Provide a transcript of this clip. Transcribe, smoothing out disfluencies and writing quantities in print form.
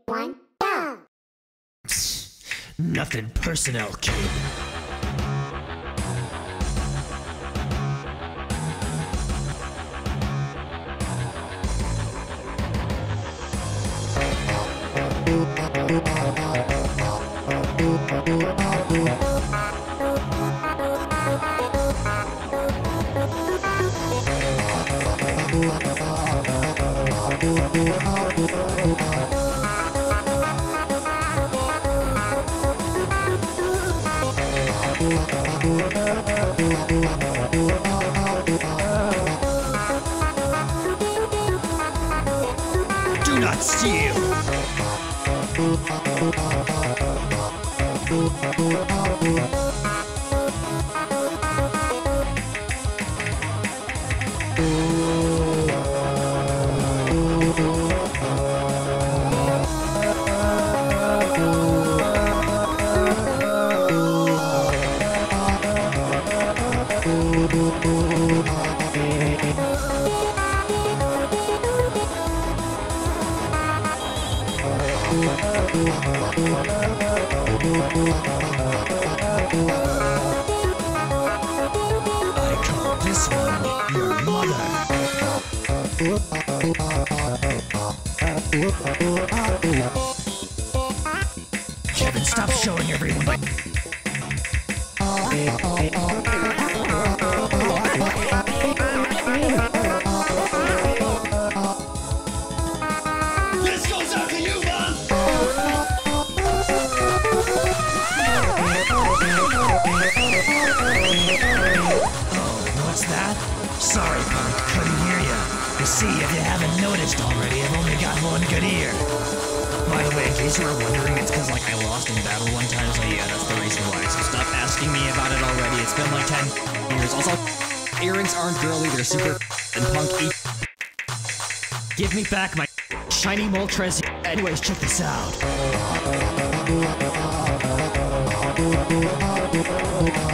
1, go! Nothing personal, kid. Do not steal! I call this one your mother. Kevin, stop showing everyone my... This goes out to you, Mom! What's that? Sorry, punk, couldn't hear ya. You see, if you haven't noticed already, I've only got one good ear. By the way, in case you were wondering, it's because, like, I lost in battle one time, so yeah, that's the reason why. So stop asking me about it already. It's been like 10 years. Also, earrings aren't girly, they're super and punky. Give me back my shiny Moltres. Anyways, check this out.